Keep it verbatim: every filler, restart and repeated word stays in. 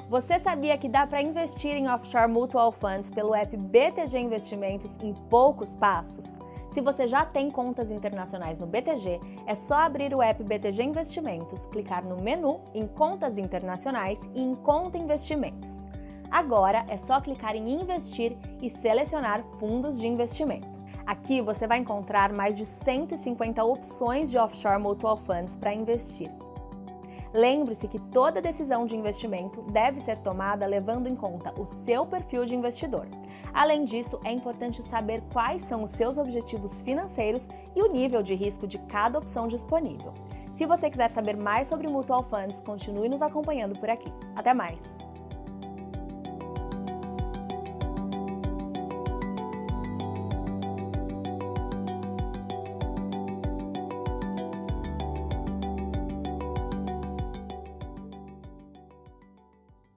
Você sabia que dá para investir em Offshore Mutual Funds pelo app B T G Investimentos em poucos passos? Se você já tem contas internacionais no B T G, é só abrir o app B T G Investimentos, clicar no menu em Contas Internacionais e em Conta Investimentos. Agora é só clicar em Investir e selecionar Fundos de Investimento. Aqui você vai encontrar mais de cento e cinquenta opções de Offshore Mutual Funds para investir. Lembre-se que toda decisão de investimento deve ser tomada levando em conta o seu perfil de investidor. Além disso, é importante saber quais são os seus objetivos financeiros e o nível de risco de cada opção disponível. Se você quiser saber mais sobre Mutual Funds, continue nos acompanhando por aqui. Até mais!